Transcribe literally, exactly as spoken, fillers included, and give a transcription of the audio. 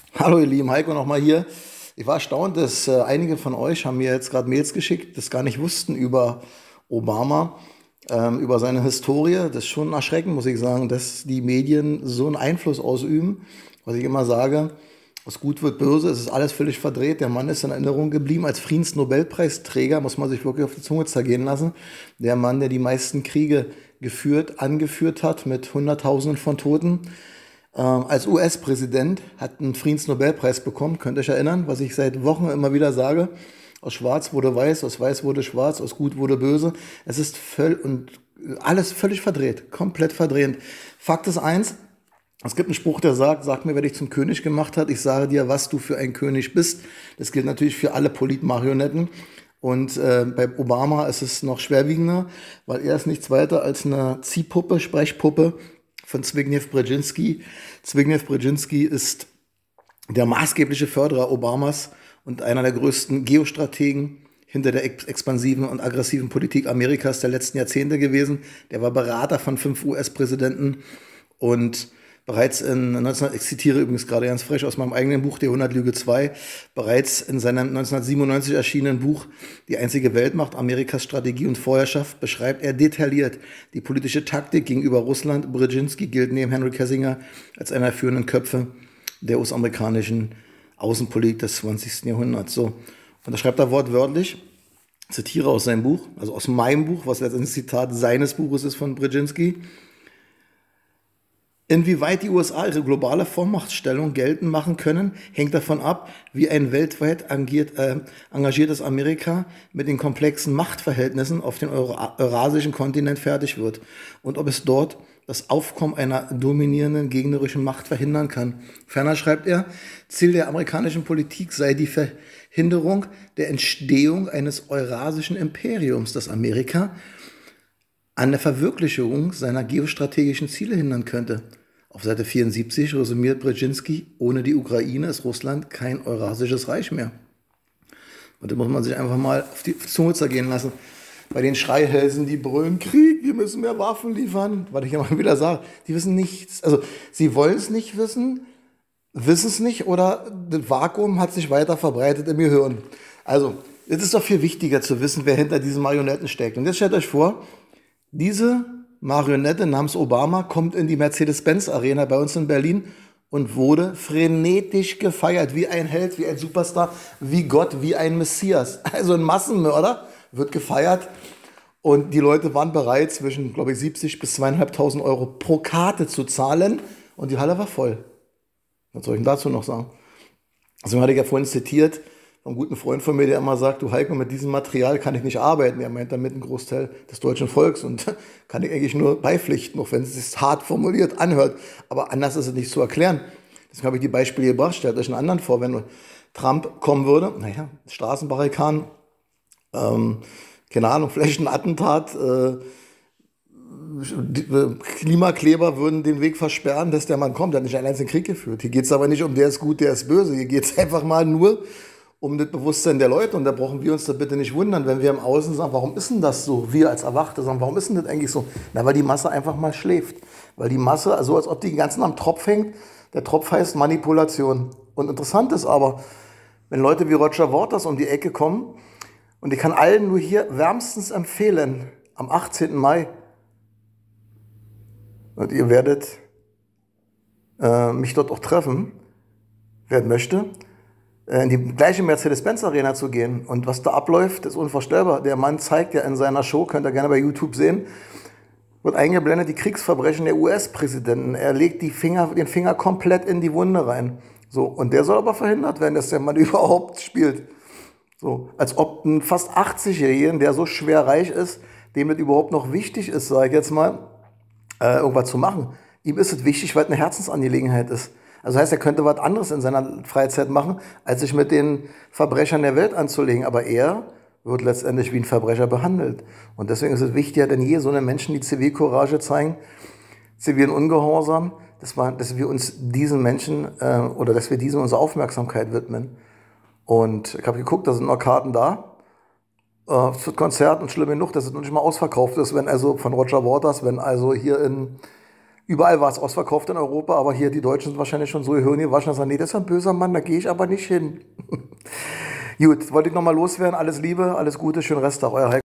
Hallo ihr Lieben, Heiko nochmal hier. Ich war erstaunt, dass äh, einige von euch haben mir jetzt gerade Mails geschickt, das gar nicht wussten über Obama, ähm, über seine Historie. Das ist schon erschreckend, muss ich sagen, dass die Medien so einen Einfluss ausüben. Was ich immer sage, was gut wird böse, es ist alles völlig verdreht. Der Mann ist in Erinnerung geblieben als Friedensnobelpreisträger, muss man sich wirklich auf die Zunge zergehen lassen. Der Mann, der die meisten Kriege geführt, angeführt hat mit Hunderttausenden von Toten. Ähm, als U S-Präsident hat einen Friedensnobelpreis bekommen, könnt ihr euch erinnern, was ich seit Wochen immer wieder sage. Aus Schwarz wurde Weiß, aus Weiß wurde Schwarz, aus Gut wurde Böse. Es ist völl und alles völlig verdreht, komplett verdreht. Fakt ist eins, es gibt einen Spruch, der sagt, sag mir, wer dich zum König gemacht hat, ich sage dir, was du für ein König bist. Das gilt natürlich für alle Politmarionetten. Und äh, bei Obama ist es noch schwerwiegender, weil er ist nichts weiter als eine Ziehpuppe, Sprechpuppe von Zbigniew Brzezinski. Zbigniew Brzezinski ist der maßgebliche Förderer Obamas und einer der größten Geostrategen hinter der ex expansiven und aggressiven Politik Amerikas der letzten Jahrzehnte gewesen. Der war Berater von fünf U S-Präsidenten und bereits in neunzehn, ich zitiere übrigens gerade ganz frech aus meinem eigenen Buch, Die Jahrhundertlüge zwei, bereits in seinem neunzehnhundertsiebenundneunzig erschienenen Buch Die einzige Weltmacht, Amerikas Strategie und Vorherrschaft, beschreibt er detailliert die politische Taktik gegenüber Russland. Brzezinski gilt neben Henry Kissinger als einer der führenden Köpfe der US-amerikanischen Außenpolitik des zwanzigsten Jahrhunderts. So. Und da schreibt er wortwörtlich, zitiere aus seinem Buch, also aus meinem Buch, was letztendlich ein Zitat seines Buches ist von Brzezinski: Inwieweit die U S A ihre globale Vormachtstellung geltend machen können, hängt davon ab, wie ein weltweit engagiert, äh, engagiertes Amerika mit den komplexen Machtverhältnissen auf dem Eura eurasischen Kontinent fertig wird und ob es dort das Aufkommen einer dominierenden gegnerischen Macht verhindern kann. Ferner schreibt er, Ziel der amerikanischen Politik sei die Verhinderung der Entstehung eines eurasischen Imperiums, das Amerika an der Verwirklichung seiner geostrategischen Ziele hindern könnte. Auf Seite vierundsiebzig resümiert Brzezinski, ohne die Ukraine ist Russland kein eurasisches Reich mehr. Und da muss man sich einfach mal auf die Zunge zergehen lassen. Bei den Schreihälsen, die brüllen, Krieg, wir müssen mehr Waffen liefern, was ich immer wieder sage, die wissen nichts. Also sie wollen es nicht wissen, wissen es nicht oder das Vakuum hat sich weiter verbreitet im Gehirn. Also, es ist doch viel wichtiger zu wissen, wer hinter diesen Marionetten steckt. Und jetzt stellt euch vor, diese Marionette namens Obama kommt in die Mercedes-Benz-Arena bei uns in Berlin und wurde frenetisch gefeiert, wie ein Held, wie ein Superstar, wie Gott, wie ein Messias. Also ein Massenmörder wird gefeiert und die Leute waren bereit, zwischen, glaube ich, siebzig bis zweitausendfünfhundert Euro pro Karte zu zahlen und die Halle war voll. Was soll ich denn dazu noch sagen? Also hatte ich ja vorhin zitiert, einen guten Freund von mir, der immer sagt, du Heiko, mit diesem Material kann ich nicht arbeiten. Er meint damit einen Großteil des deutschen Volks und kann ich eigentlich nur beipflichten, auch wenn es sich hart formuliert anhört. Aber anders ist es nicht zu erklären. Deswegen habe ich die Beispiele gebracht. Stellt euch einen anderen vor, wenn Trump kommen würde, naja, Straßenbarrikaden, ähm, keine Ahnung, Flächenattentat, äh, Klimakleber würden den Weg versperren, dass der Mann kommt. Der hat nicht einen einzigen Krieg geführt. Hier geht es aber nicht um, der ist gut, der ist böse. Hier geht es einfach mal nur um das Bewusstsein der Leute. Und da brauchen wir uns da bitte nicht wundern, wenn wir im Außen sagen, warum ist denn das so? Wir als Erwachte sagen, warum ist denn das eigentlich so? Na, weil die Masse einfach mal schläft. Weil die Masse, also als ob die den ganzen am Tropf hängt, der Tropf heißt Manipulation. Und interessant ist aber, wenn Leute wie Roger Waters um die Ecke kommen, und ich kann allen nur hier wärmstens empfehlen, am achtzehnten Mai, und ihr werdet äh, mich dort auch treffen, wer möchte, in die gleiche Mercedes-Benz-Arena zu gehen. Und was da abläuft, ist unvorstellbar. Der Mann zeigt ja in seiner Show, könnt ihr gerne bei YouTube sehen, wird eingeblendet, die Kriegsverbrechen der U S-Präsidenten. Er legt die Finger, den Finger komplett in die Wunde rein. So, und der soll aber verhindert werden, dass der Mann überhaupt spielt. So, als ob ein fast achtzig-Jährigen, der so schwer reich ist, dem das überhaupt noch wichtig ist, sage ich jetzt mal, äh, irgendwas zu machen. Ihm ist es wichtig, weil es eine Herzensangelegenheit ist. Also heißt, er könnte was anderes in seiner Freizeit machen, als sich mit den Verbrechern der Welt anzulegen. Aber er wird letztendlich wie ein Verbrecher behandelt. Und deswegen ist es wichtiger denn je, so eine Menschen, die Zivilcourage zeigen, zivilen Ungehorsam, dass wir, dass wir uns diesen Menschen äh, oder dass wir diesen unsere Aufmerksamkeit widmen. Und ich habe geguckt, da sind noch Karten da äh, für Konzert und schlimm genug, dass es noch nicht mal ausverkauft ist, wenn also von Roger Waters, wenn also hier in Überall war es ausverkauft in Europa, aber hier die Deutschen sind wahrscheinlich schon so Gehirn gewaschen, dass sie sagen, nee, das ist ein böser Mann, da gehe ich aber nicht hin. Gut, wollte ich nochmal loswerden. Alles Liebe, alles Gute, schönen Resttag, euer Heiko.